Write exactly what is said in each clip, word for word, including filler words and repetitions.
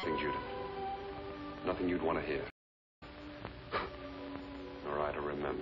Nothing, Judith. Nothing you'd want to hear. All right, I remember.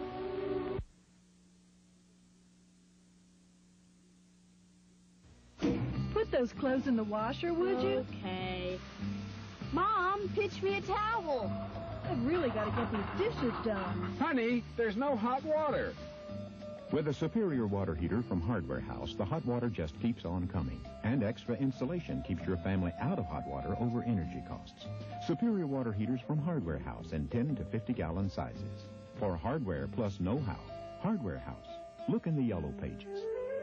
Put those clothes in the washer, would you? Okay. Mom, pitch me a towel. I've really got to get these dishes done. Honey, there's no hot water. With a superior water heater from Hardware House, the hot water just keeps on coming. And extra insulation keeps your family out of hot water over energy costs. Superior water heaters from Hardware House in ten to fifty gallon sizes. For hardware plus know-how, Hardware House. Look in the yellow pages.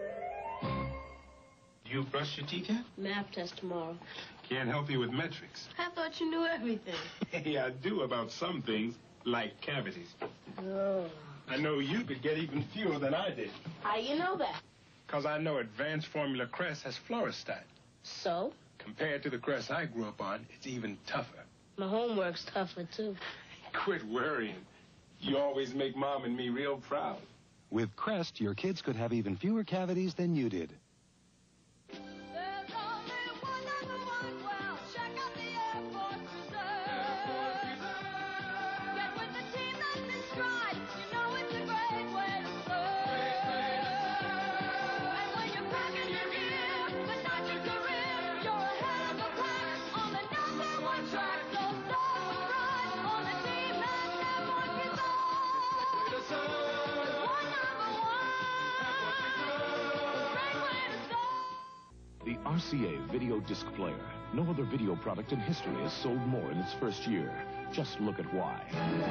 You brush your teeth yet? Math test tomorrow. Can't help you with metrics. I thought you knew everything. Hey, I do about some things, like cavities. Oh. I know you could get even fewer than I did. How you know that? Because I know Advanced Formula Crest has fluorostat. So? Compared to the Crest I grew up on, it's even tougher. My homework's tougher, too. Quit worrying. You always make Mom and me real proud. With Crest, your kids could have even fewer cavities than you did. The R C A video disc player. No other video product in history has sold more in its first year. Just look at why.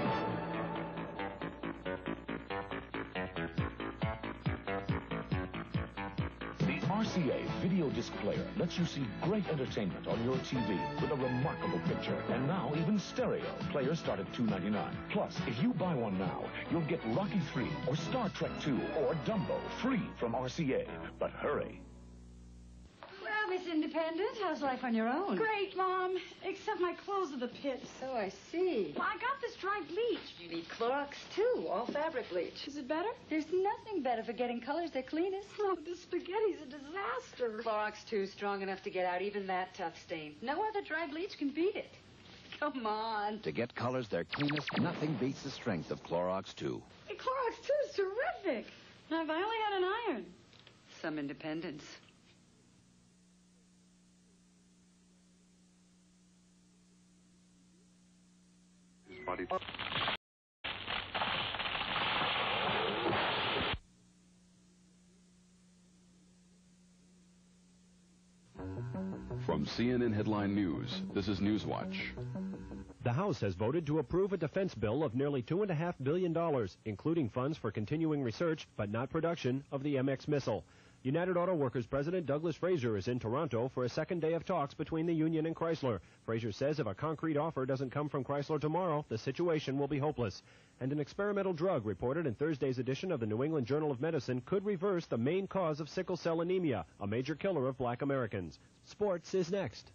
The R C A video disc player lets you see great entertainment on your T V with a remarkable picture. And now even stereo. Players start at two ninety-nine. Plus, if you buy one now, you'll get Rocky three or Star Trek two or Dumbo free from R C A. But hurry. Miss Independent, how's life on your own? Great, Mom. Except my clothes are the pits. So I see. Well, I got this dry bleach. You need Clorox, too, all fabric bleach. Is it better? There's nothing better for getting colors that cleanest. Oh, the spaghetti's a disaster. Clorox two, strong enough to get out even that tough stain. No other dry bleach can beat it. Come on. To get colors their cleanest, nothing beats the strength of Clorox two. Hey, Clorox two is terrific. Now, if I only had an iron. Some independence. Body. From C N N Headline News, this is Newswatch. The House has voted to approve a defense bill of nearly two point five billion dollars, including funds for continuing research but not production of the M X missile. United Auto Workers President Douglas Fraser is in Toronto for a second day of talks between the union and Chrysler. Fraser says if a concrete offer doesn't come from Chrysler tomorrow, the situation will be hopeless. And an experimental drug reported in Thursday's edition of the New England Journal of Medicine could reverse the main cause of sickle cell anemia, a major killer of black Americans. Sports is next.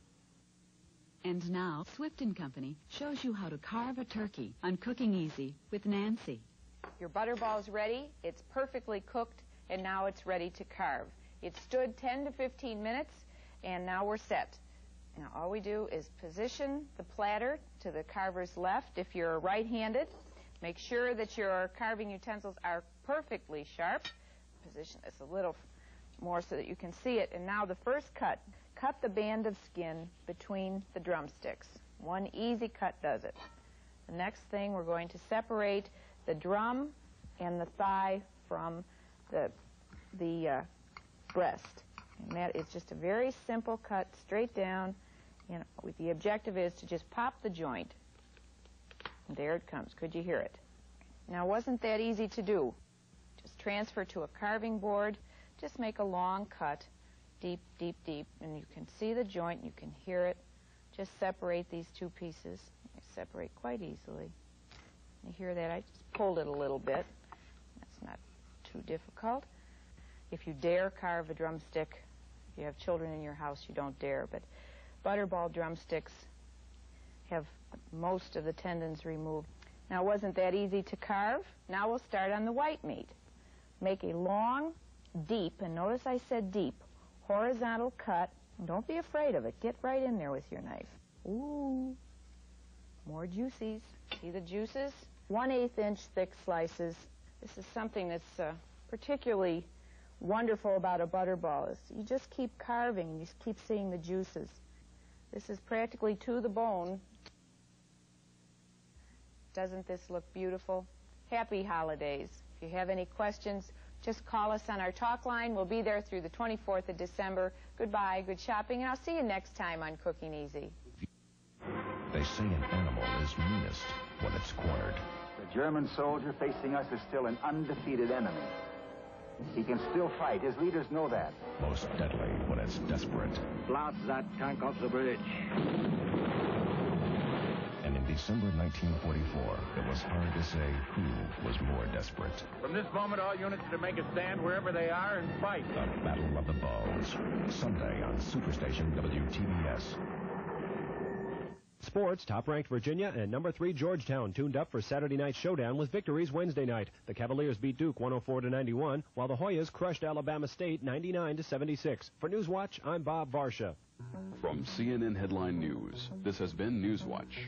And now, Swift and Company shows you how to carve a turkey on Cooking Easy with Nancy. Your butterball's ready. It's perfectly cooked. And now it's ready to carve. It stood ten to fifteen minutes, and now we're set. Now all we do is position the platter to the carver's left. If you're right-handed, make sure that your carving utensils are perfectly sharp. Position this a little more so that you can see it. And now the first cut, cut the band of skin between the drumsticks. One easy cut does it. The next thing, we're going to separate the drum and the thigh from the, the uh, breast. And that is just a very simple cut straight down. And with the objective is to just pop the joint. And there it comes. Could you hear it? Now, wasn't that easy to do? Just transfer to a carving board. Just make a long cut, deep, deep, deep. And you can see the joint. You can hear it. Just separate these two pieces. You separate quite easily. You hear that? I just pulled it a little bit. That's not too difficult. If you dare carve a drumstick, if you have children in your house, you don't dare, but butterball drumsticks have most of the tendons removed. Now, it wasn't that easy to carve. Now we'll start on the white meat. Make a long, deep, and notice I said deep, horizontal cut. Don't be afraid of it. Get right in there with your knife. Ooh, more juices. See the juices? one-eighth inch thick slices. This is something that's uh, particularly wonderful about a butterball is you just keep carving and you just keep seeing the juices. This is practically to the bone. Doesn't this look beautiful? Happy holidays. If you have any questions, just call us on our talk line. We'll be there through the twenty-fourth of December. Goodbye, good shopping, and I'll see you next time on Cooking Easy. They say an animal is meanest when it's cornered. The German soldier facing us is still an undefeated enemy. He can still fight. His leaders know that. Most deadly when it's desperate. Blast that tank off the bridge. And in December nineteen forty-four, it was hard to say who was more desperate. From this moment, all units are to make a stand wherever they are and fight. The Battle of the Bulge. Sunday on Superstation W T B S. Sports, top-ranked Virginia and number three Georgetown tuned up for Saturday night showdown with victories Wednesday night. The Cavaliers beat Duke one oh four to ninety-one, while the Hoyas crushed Alabama State ninety-nine to seventy-six. For Newswatch, I'm Bob Varsha. From C N N Headline News, this has been Newswatch.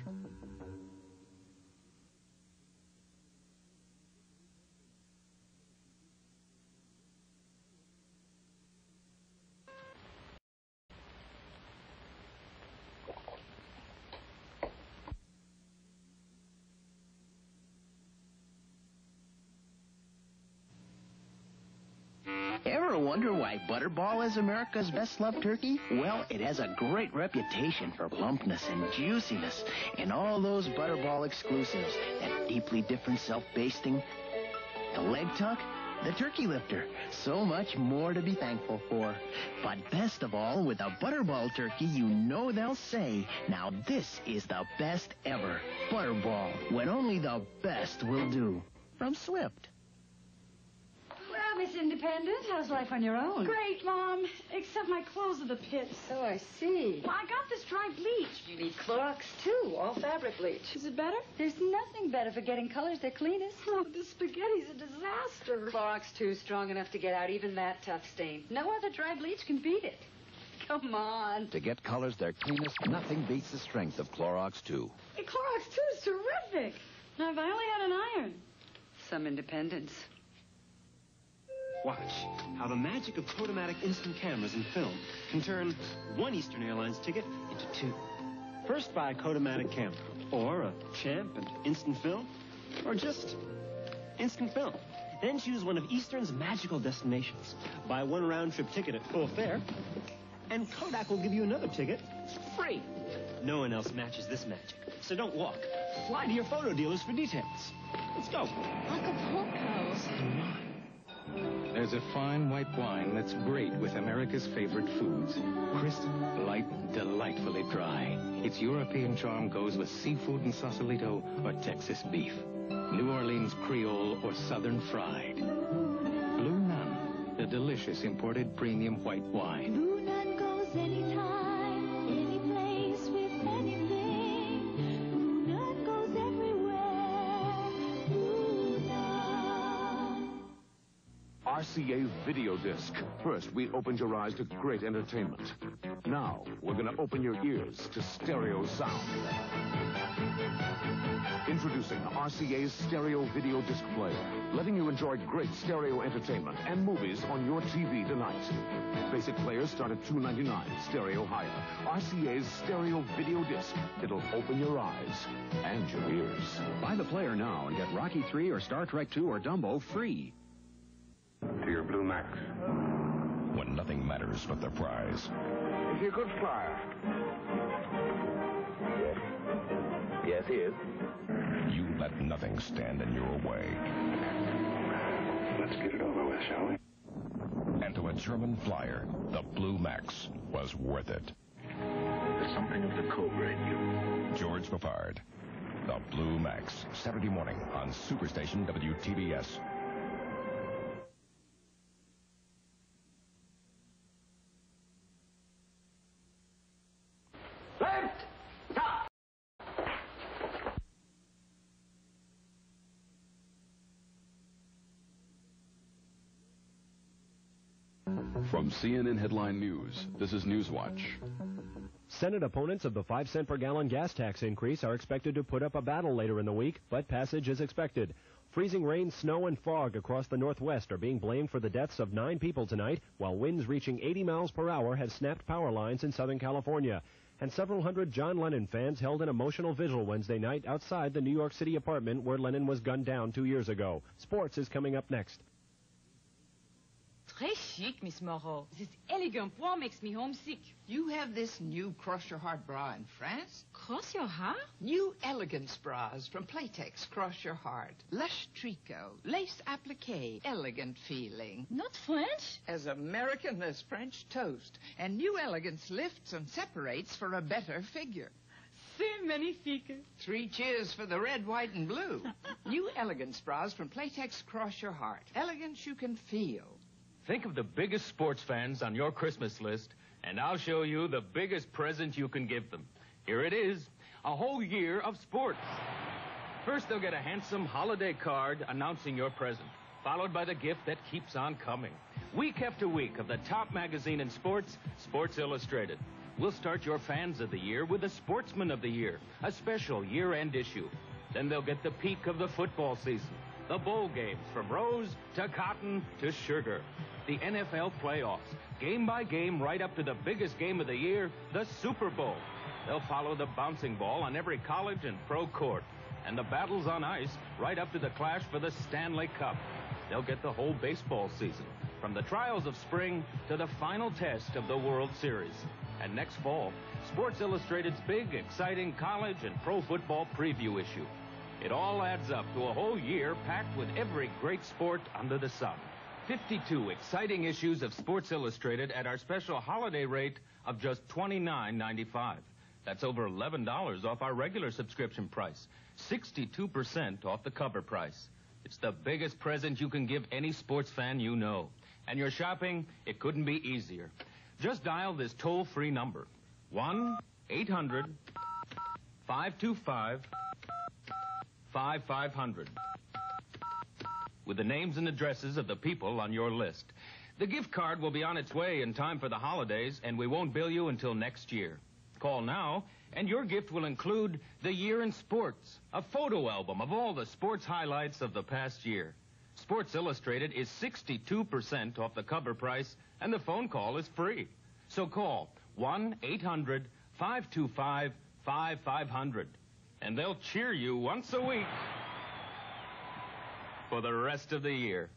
Ever wonder why Butterball is America's best-loved turkey? Well, it has a great reputation for plumpness and juiciness, and all those Butterball exclusives, that deeply different self-basting, the leg tuck, the turkey lifter, so much more to be thankful for. But best of all, with a Butterball turkey, you know they'll say, now this is the best ever. Butterball, when only the best will do. From Swift. Well, Miss Independent, how's life on your own? Great, Mom. Except my clothes are the pits. So I see. Well, I got this dry bleach. You need Clorox, too. All fabric bleach. Is it better? There's nothing better for getting colors they're cleanest. Oh, the spaghetti's a disaster. Clorox, too, strong enough to get out even that tough stain. No other dry bleach can beat it. Come on. To get colors their cleanest, nothing beats the strength of Clorox two. Hey, Clorox two is terrific. Now, if I only had an iron. Some independence. Watch how the magic of Kodomatic instant cameras and film can turn one Eastern Airlines ticket into two. First buy a Kodomatic camera, or a Champ and instant film, or just instant film. Then choose one of Eastern's magical destinations. Buy one round-trip ticket at full fare, and Kodak will give you another ticket free. No one else matches this magic, so don't walk. Fly to your photo dealers for details. Let's go. Acapulco. There's a fine white wine that's great with America's favorite foods. Crisp, light, delightfully dry. Its European charm goes with seafood and Sausalito or Texas beef. New Orleans Creole or Southern fried. Blue Nun, the delicious imported premium white wine. Blue Nun goes anytime, any place with anything. Blue Nun goes everywhere. Blue Nun. R C A Video Disc. First, we opened your eyes to great entertainment. Now, we're going to open your ears to stereo sound. Introducing R C A's Stereo Video Disc Player, letting you enjoy great stereo entertainment and movies on your T V tonight. Basic players start at two ninety-nine, stereo higher. R C A's Stereo Video Disc. It'll open your eyes and your ears. Buy the player now and get Rocky three or Star Trek two or Dumbo free. To your Blue Max. When nothing matters but the prize. Is he a good flyer? Yes. Yes, he is. You let nothing stand in your way. Let's get it over with, shall we? And to a German flyer, the Blue Max was worth it. There's something of the Cobra in you. George Papard, the Blue Max, Saturday morning on Superstation W T B S. Left! Stop! From C N N Headline News, this is Newswatch. Senate opponents of the five cent per gallon gas tax increase are expected to put up a battle later in the week, but passage is expected. Freezing rain, snow, and fog across the Northwest are being blamed for the deaths of nine people tonight, while winds reaching eighty miles per hour have snapped power lines in Southern California. And several hundred John Lennon fans held an emotional vigil Wednesday night outside the New York City apartment where Lennon was gunned down two years ago. Sports is coming up next. Très chic, Miss Moreau. This elegant point makes me homesick. You have this new Cross Your Heart bra in France? Cross Your Heart? New elegance bras from Playtex Cross Your Heart. Lush tricot, lace applique, elegant feeling. Not French? As American as French toast. And new elegance lifts and separates for a better figure. C'est magnifique. Three cheers for the red, white, and blue. New elegance bras from Playtex Cross Your Heart. Elegance you can feel. Think of the biggest sports fans on your Christmas list, and I'll show you the biggest present you can give them. Here it is, a whole year of sports. First, they'll get a handsome holiday card announcing your present, followed by the gift that keeps on coming. Week after week of the top magazine in sports, Sports Illustrated. We'll start your fans of the year with the Sportsman of the Year, a special year-end issue. Then they'll get the peak of the football season, the bowl games from Rose to Cotton to Sugar. The N F L playoffs, game by game right up to the biggest game of the year, the Super Bowl. They'll follow the bouncing ball on every college and pro court, and the battles on ice right up to the clash for the Stanley Cup. They'll get the whole baseball season, from the trials of spring to the final test of the World Series. And next fall, Sports Illustrated's big, exciting college and pro football preview issue. It all adds up to a whole year packed with every great sport under the sun. fifty-two exciting issues of Sports Illustrated at our special holiday rate of just twenty-nine ninety-five. That's over eleven dollars off our regular subscription price, sixty-two percent off the cover price. It's the biggest present you can give any sports fan you know. And your shopping, it couldn't be easier. Just dial this toll-free number, one eight hundred five two five five five zero zero. With the names and addresses of the people on your list. The gift card will be on its way in time for the holidays, and we won't bill you until next year. Call now, and your gift will include the year in sports, a photo album of all the sports highlights of the past year. Sports Illustrated is sixty-two percent off the cover price, and the phone call is free. So call one eight hundred five two five five five zero zero, and they'll cheer you once a week for the rest of the year.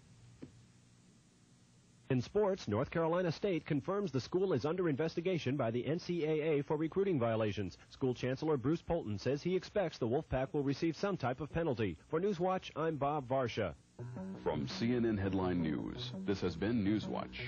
In sports, North Carolina State confirms the school is under investigation by the N C double A for recruiting violations. School Chancellor Bruce Polton says he expects the Wolfpack will receive some type of penalty. For Newswatch, I'm Bob Varsha. From C N N Headline News, this has been Newswatch.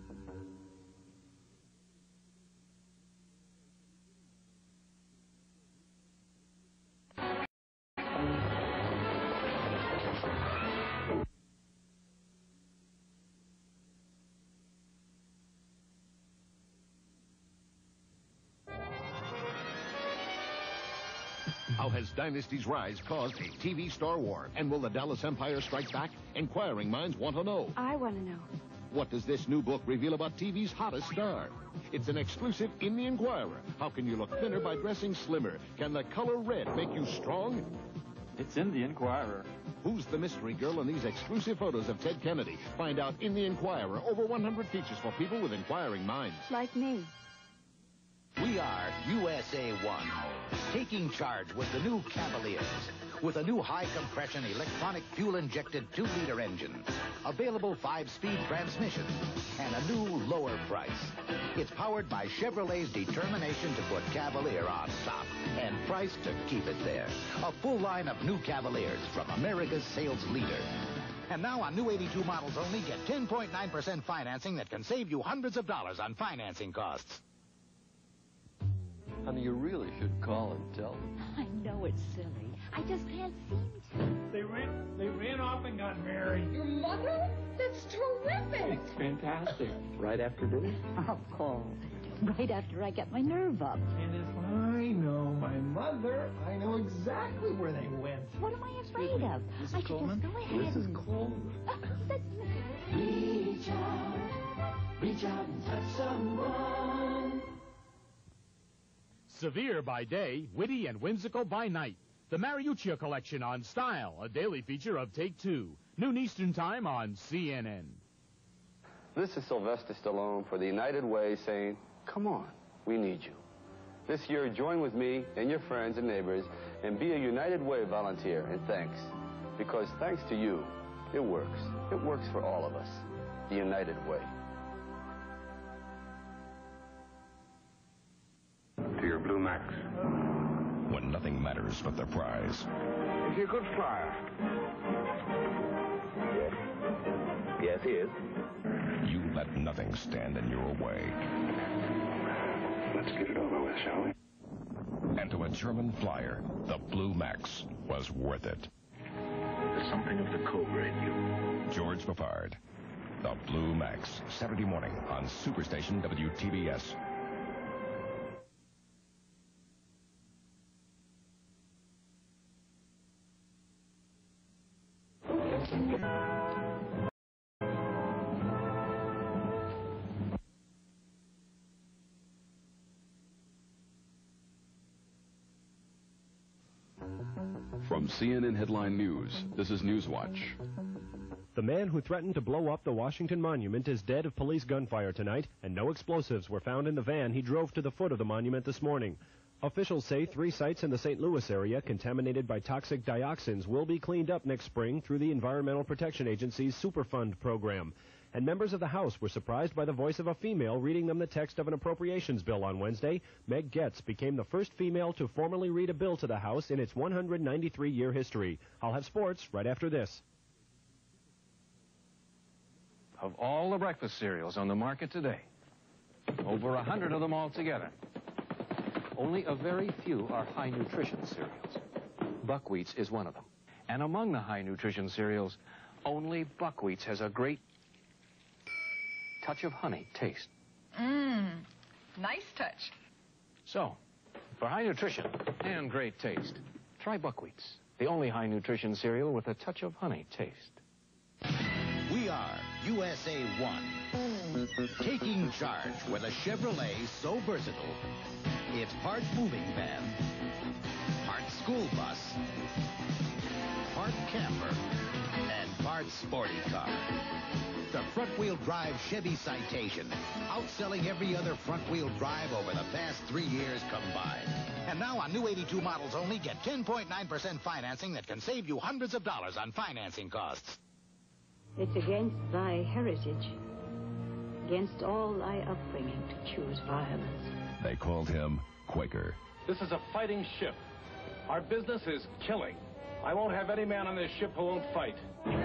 How has Dynasty's rise caused a T V star war? And will the Dallas Empire strike back? Inquiring minds want to know. I want to know. What does this new book reveal about T V's hottest star? It's an exclusive in the Inquirer. How can you look thinner by dressing slimmer? Can the color red make you strong? It's in the Inquirer. Who's the mystery girl in these exclusive photos of Ted Kennedy? Find out in the Inquirer. Over one hundred features for people with inquiring minds. Like me. We are U S A one, taking charge with the new Cavaliers, with a new high-compression electronic fuel-injected two-liter engine, available five-speed transmission, and a new lower price. It's powered by Chevrolet's determination to put Cavalier on top, and priced to keep it there. A full line of new Cavaliers from America's sales leader. And now on new eighty-two models only, get ten point nine percent financing that can save you hundreds of dollars on financing costs. Honey, you really should call and tell them. I know it's silly. I just can't seem to. They ran, they ran off and got married. Your mother? That's terrific. It's fantastic. Right after dinner? I'll call. Right after I get my nerve up. And if I know my mother, I know exactly where they went. What am I afraid of? Missus I should Coleman? just go ahead. Missus Coleman. That's Reach out, reach out and touch someone. Severe by day, witty and whimsical by night. The Mariuccia Collection on Style, a daily feature of Take Two. Noon Eastern Time on C N N. This is Sylvester Stallone for the United Way saying, come on, we need you. This year, join with me and your friends and neighbors and be a United Way volunteer, and thanks. Because thanks to you, it works. It works for all of us. The United Way. To your Blue Max. When nothing matters but the prize. Is he a good flyer? Yes. Yes, he is. You let nothing stand in your way. Let's get it over with, shall we? And to a German flyer, the Blue Max was worth it. There's something of the Cobra in you. George Buffard, the Blue Max, Saturday morning on Superstation W T B S. From C N N Headline News, this is Newswatch. The man who threatened to blow up the Washington Monument is dead of police gunfire tonight, and no explosives were found in the van he drove to the foot of the monument this morning. Officials say three sites in the Saint Louis area contaminated by toxic dioxins will be cleaned up next spring through the Environmental Protection Agency's Superfund program. And members of the House were surprised by the voice of a female reading them the text of an appropriations bill on Wednesday. Meg Getz became the first female to formally read a bill to the House in its one hundred ninety-three year history. I'll have sports right after this. Of all the breakfast cereals on the market today, over a hundred of them altogether, only a very few are high nutrition cereals. Buckwheats is one of them. And among the high nutrition cereals, only Buckwheats has a great touch of honey taste. Mmm, nice touch. So, for high nutrition and great taste, try Buckwheats, the only high nutrition cereal with a touch of honey taste. We are U S A one, taking charge with a Chevrolet so versatile, it's part moving van, part school bus, part camper, and part sporty car. The front-wheel drive Chevy Citation, outselling every other front-wheel drive over the past three years combined. And now on new eighty-two models only, get ten point nine percent financing that can save you hundreds of dollars on financing costs. It's against thy heritage, against all thy upbringing to choose violence. They called him Quaker. This is a fighting ship. Our business is killing. I won't have any man on this ship who won't fight.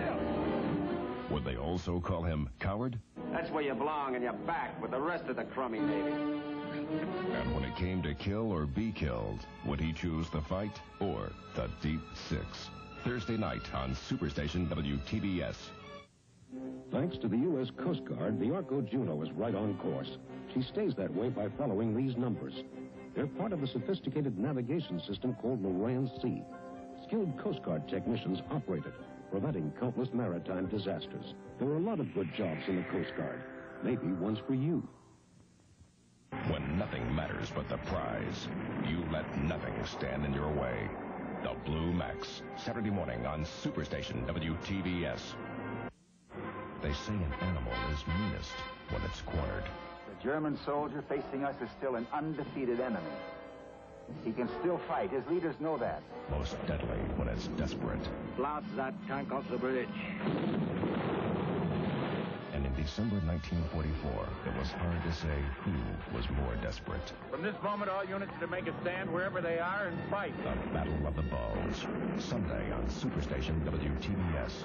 Would they also call him Coward? That's where you belong, and you're back with the rest of the crummy Navy. And when it came to kill or be killed, would he choose the fight or the Deep Six? Thursday night on Superstation W T B S. Thanks to the U S Coast Guard, the Arco Juno is right on course. She stays that way by following these numbers. They're part of a sophisticated navigation system called Loran C. Skilled Coast Guard technicians operate it, preventing countless maritime disasters. There are a lot of good jobs in the Coast Guard. Maybe one's for you. When nothing matters but the prize, you let nothing stand in your way. The Blue Max, Saturday morning on Superstation W T B S. They say an animal is meanest when it's cornered. The German soldier facing us is still an undefeated enemy. He can still fight. His leaders know that. Most deadly when it's desperate. Blast that tank off the bridge. And in December nineteen forty-four, it was hard to say who was more desperate. From this moment, all units are to make a stand wherever they are and fight. The Battle of the Bulge. Sunday on Superstation W T B S.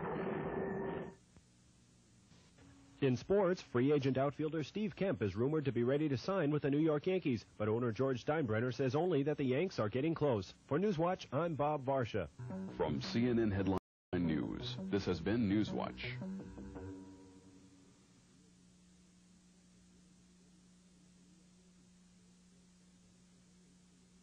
In sports, free agent outfielder Steve Kemp is rumored to be ready to sign with the New York Yankees, but owner George Steinbrenner says only that the Yanks are getting close. For Newswatch, I'm Bob Varsha. From C N N Headline News, this has been Newswatch.